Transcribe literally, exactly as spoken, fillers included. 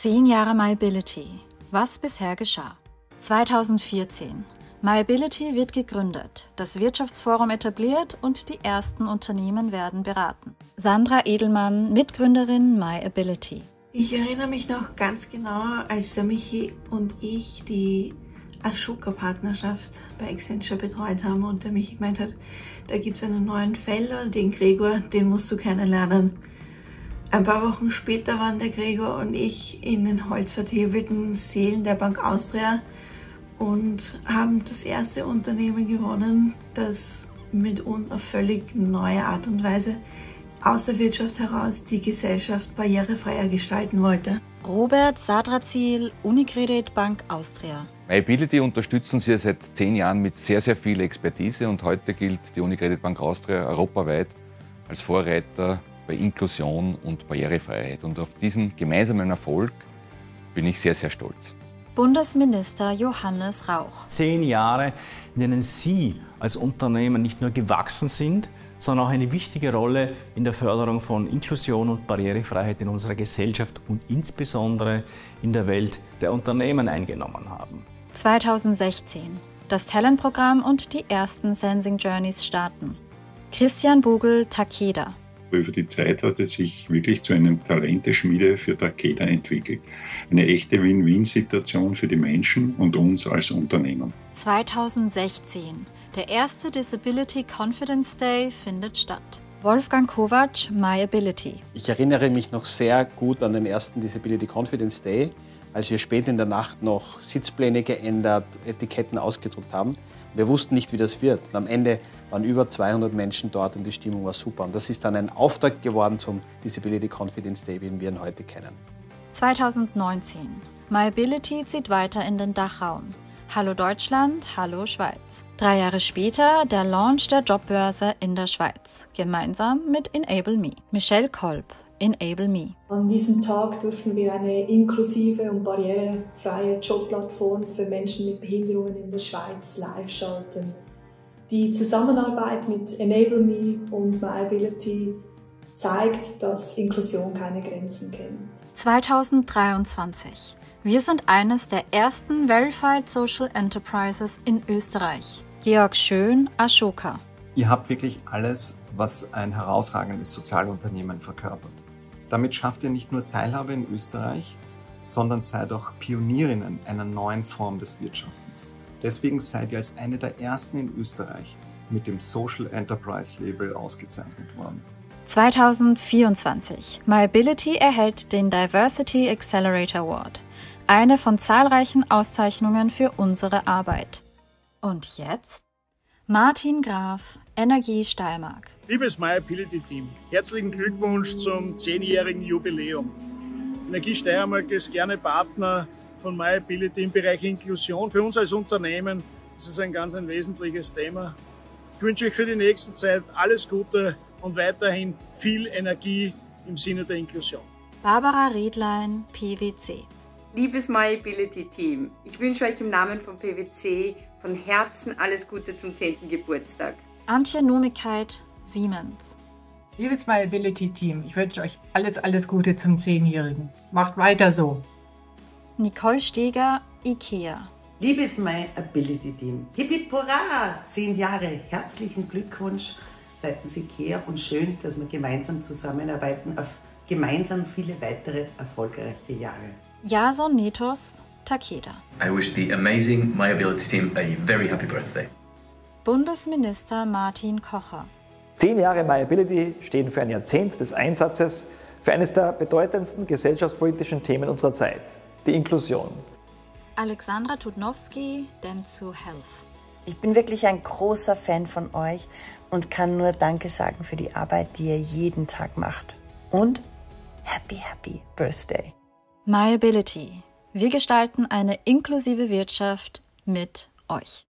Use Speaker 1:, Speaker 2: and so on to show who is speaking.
Speaker 1: Zehn Jahre MyAbility. Was bisher geschah? zweitausendvierzehn. MyAbility wird gegründet, das Wirtschaftsforum etabliert und die ersten Unternehmen werden beraten. Sandra Edelmann, Mitgründerin MyAbility.
Speaker 2: Ich erinnere mich noch ganz genau, als der Michi und ich die Ashoka-Partnerschaft bei Accenture betreut haben und der Michi gemeint hat, da gibt es einen neuen Fellow, den Gregor, den musst du kennenlernen. Ein paar Wochen später waren der Gregor und ich in den holzvertäfelten Sälen der Bank Austria und haben das erste Unternehmen gewonnen, das mit uns auf völlig neue Art und Weise aus der Wirtschaft heraus die Gesellschaft barrierefreier gestalten wollte.
Speaker 1: Robert Sadrazil, Unicredit Bank Austria.
Speaker 3: MyAbility unterstützen Sie seit zehn Jahren mit sehr, sehr viel Expertise und heute gilt die Unicredit Bank Austria europaweit als Vorreiter bei Inklusion und Barrierefreiheit. Und auf diesen gemeinsamen Erfolg bin ich sehr, sehr stolz.
Speaker 1: Bundesminister Johannes Rauch.
Speaker 4: Zehn Jahre, in denen Sie als Unternehmen nicht nur gewachsen sind, sondern auch eine wichtige Rolle in der Förderung von Inklusion und Barrierefreiheit in unserer Gesellschaft und insbesondere in der Welt der Unternehmen eingenommen haben.
Speaker 1: zweitausendsechzehn. Das Talentprogramm und die ersten Sensing Journeys starten. Christian Bugel, Takeda.
Speaker 5: Über die Zeit hat es sich wirklich zu einem Talenteschmiede für Takeda entwickelt. Eine echte Win-Win-Situation für die Menschen und uns als Unternehmen.
Speaker 1: zweitausendsechzehn. Der erste Disability Confidence Day findet statt. Wolfgang Kovac, MyAbility.
Speaker 6: Ich erinnere mich noch sehr gut an den ersten Disability Confidence Day, als wir spät in der Nacht noch Sitzpläne geändert, Etiketten ausgedruckt haben. Wir wussten nicht, wie das wird. Und am Ende waren über zweihundert Menschen dort und die Stimmung war super. Und das ist dann ein Auftakt geworden zum Disability Confidence Day, wie wir ihn heute kennen.
Speaker 1: zweitausendneunzehn. MyAbility zieht weiter in den Dachraum. Hallo Deutschland, hallo Schweiz. Drei Jahre später der Launch der Jobbörse in der Schweiz, gemeinsam mit Enable Me. Michelle Kolb, Enable Me.
Speaker 7: An diesem Tag durften wir eine inklusive und barrierefreie Jobplattform für Menschen mit Behinderungen in der Schweiz live schalten. Die Zusammenarbeit mit Enable Me und MyAbility zeigt, dass Inklusion keine Grenzen kennt.
Speaker 1: zweitausenddreiundzwanzig. Wir sind eines der ersten Verified Social Enterprises in Österreich. Georg Schön, Ashoka.
Speaker 8: Ihr habt wirklich alles, was ein herausragendes Sozialunternehmen verkörpert. Damit schafft ihr nicht nur Teilhabe in Österreich, sondern seid auch Pionierinnen einer neuen Form des Wirtschaftens. Deswegen seid ihr als eine der ersten in Österreich mit dem Social Enterprise Label ausgezeichnet worden.
Speaker 1: zweitausendvierundzwanzig. MyAbility erhält den Diversity Accelerator Award. Eine von zahlreichen Auszeichnungen für unsere Arbeit. Und jetzt? Martin Graf, Energie Steiermark.
Speaker 9: Liebes MyAbility-Team, herzlichen Glückwunsch zum zehnjährigen Jubiläum. Energie Steiermark ist gerne Partner von MyAbility im Bereich Inklusion. Für uns als Unternehmen ist es ein ganz ein wesentliches Thema. Ich wünsche euch für die nächste Zeit alles Gute und weiterhin viel Energie im Sinne der Inklusion.
Speaker 1: Barbara Riedlein, P W C.
Speaker 10: Liebes MyAbility-Team, ich wünsche euch im Namen von P W C von Herzen alles Gute zum zehnten Geburtstag.
Speaker 1: Antje Numigkeit, Siemens.
Speaker 11: Liebes MyAbility-Team, ich wünsche euch alles, alles Gute zum zehnjährigen. Macht weiter so.
Speaker 1: Nicole Steger, IKEA.
Speaker 12: Liebes MyAbility-Team, hip hip hurra! Zehn Jahre, herzlichen Glückwunsch seitens IKEA und schön, dass wir gemeinsam zusammenarbeiten auf gemeinsam viele weitere erfolgreiche Jahre.
Speaker 1: Jason Netos, Takeda.
Speaker 13: I wish the amazing MyAbility team a very happy birthday.
Speaker 1: Bundesminister Martin Kocher.
Speaker 14: Zehn Jahre MyAbility stehen für ein Jahrzehnt des Einsatzes für eines der bedeutendsten gesellschaftspolitischen Themen unserer Zeit, die Inklusion.
Speaker 1: Alexandra Tudnowski, Dentsu Health.
Speaker 15: Ich bin wirklich ein großer Fan von euch und kann nur Danke sagen für die Arbeit, die ihr jeden Tag macht. Und Happy, Happy Birthday.
Speaker 1: MyAbility. Wir gestalten eine inklusive Wirtschaft mit euch.